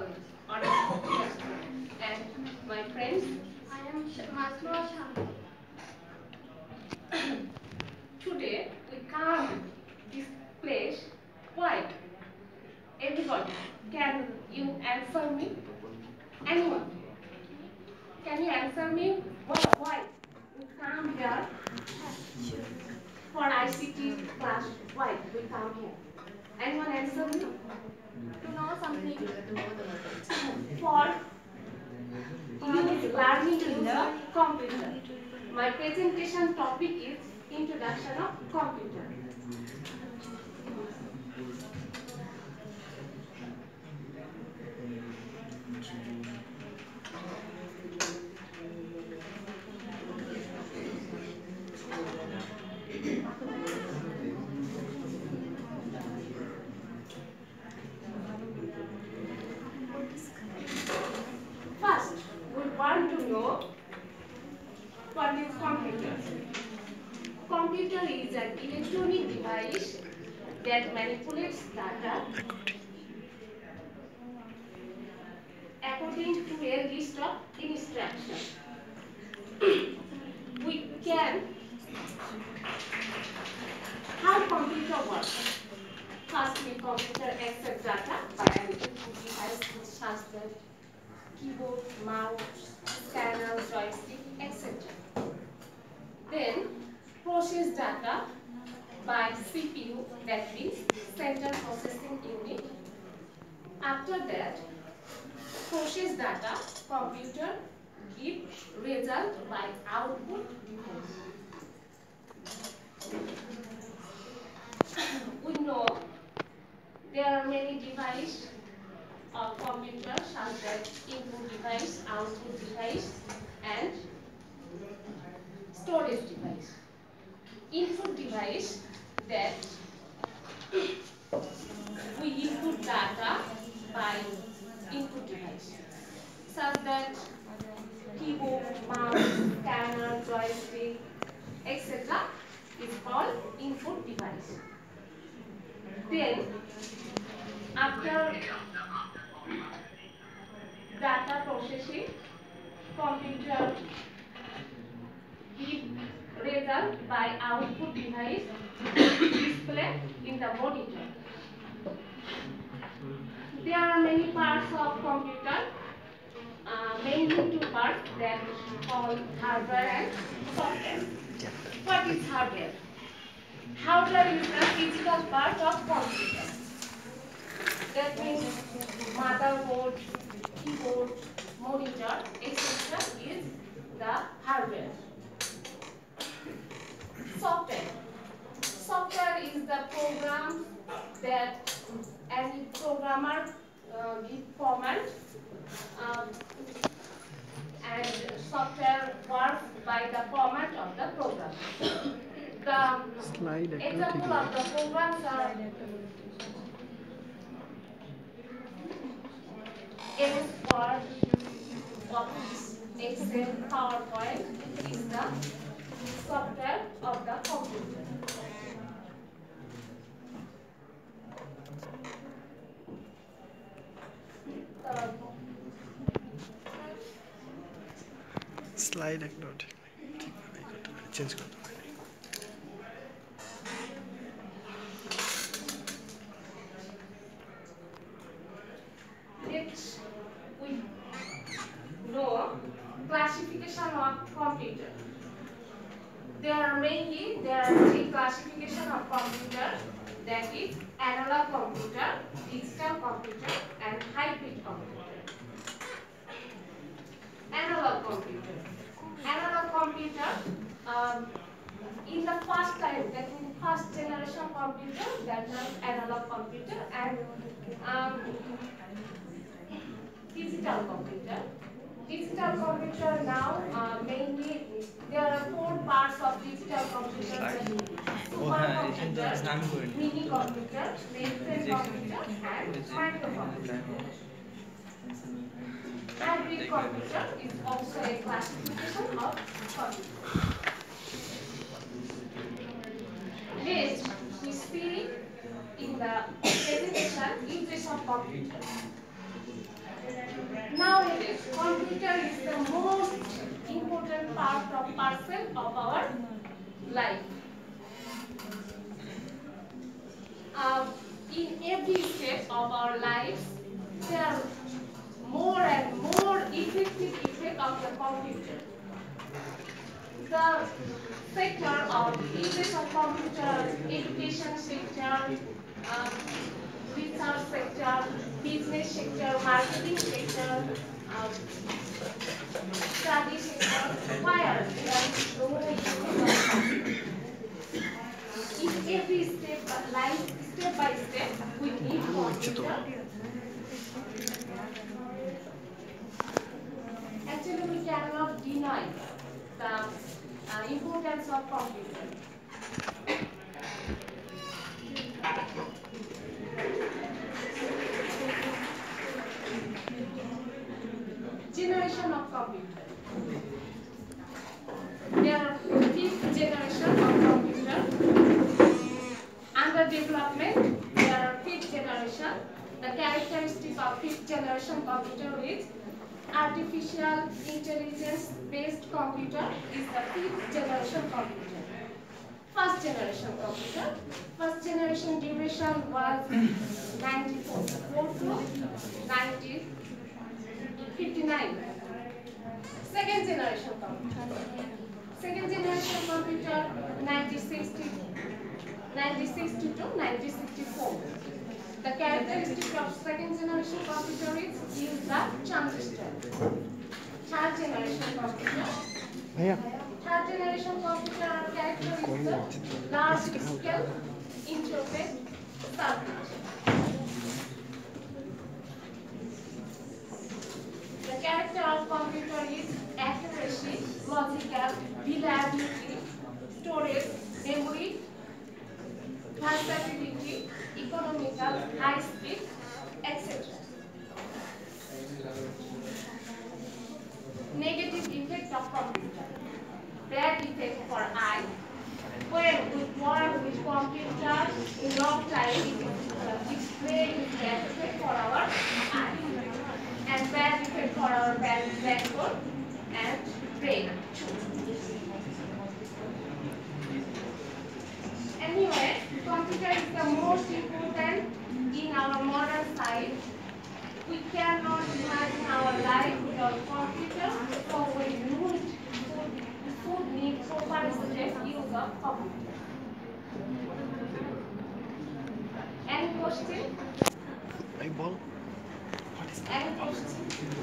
College, honors computer student. And my friends, I am Rajshahi. today we come this place. Why? Everybody, can you answer me? Anyone? Can you answer me? Why? We come here for ICT class. Why we come here? Anyone answer me? To know something. For use learning in the computer. My presentation topic is Introduction of Computer. First, we want to know what is computer. Computer is an electronic device that manipulates data according to a list of instructions. We can how computer works. Firstly, computer accepts data by an input device such as the keyboard, mouse, scanner, joystick, etc. Then process data by CPU, that means Central Processing Unit. After that, process data, computer give result by output device. We know there are many devices of computer such as input device, output device, and storage device. Input device that we input data by input device such that keyboard, mouse, scanner, joystick, etc. is called input device. Then after data processing, computer give result by output device display in the monitor. There are many parts of computer, mainly two parts that called hardware and software. What is hardware? Hardware is the physical part of computer. That means motherboard, keyboard, monitor, etc. is the hardware. Software. Software is the program that any programmer give command and software works by the command of the program. The example of the programs are MS Word, Office, Excel, PowerPoint is the software of the computer. Slide একদম ঠিকভাবে change করতে পারি। Next, we know classification of computer. There are three classification of computer, that is analog computer, digital computer, and hybrid computer. Analog computer. Analog computer, in the first time, that means first generation computer, that is analog computer, and digital computer. Digital computer now, mainly there are four parts of digital computer: supercomputer, mini computer, mainframe computer, and microcomputer. Hybrid computer is also a classification of computer. Next, we see in the presentation uses of computer. life. In every step of our lives, there are more and more effective effect of the computer. The sector of uses of computer, education sector, um, research sector, business sector, marketing sector, um, study sector, where there is no use of computer. In every step of life, step by step, we need computer. Actually, we cannot deny the importance of computer. Generation of computer. There are fifth generation of computer. Under development, there are fifth generation. The characteristic of fifth generation computer is artificial intelligence based computer is the fifth generation computer. First generation computer. First generation duration was 94 to 1959. Second generation computer. Second generation computer 1960 to 1964. The characteristic of second generation computer is use the transistor. Third generation computer. Third generation computer are characteristic large scale interface circuit. The character of computer is accuracy, logical, reliability, storage, memory, versatility, economical, high speed, etc. Negative effect of computer. Bad effect for eye. When we work with computer in long time, its brain is bad effect for our eye. And bad effect for our backbone and brain. Anyway, computer is the most important in our modern side. We cannot imagine our life without computer, so we should need proper safe use of computer. Any question? Eyeball? Any question?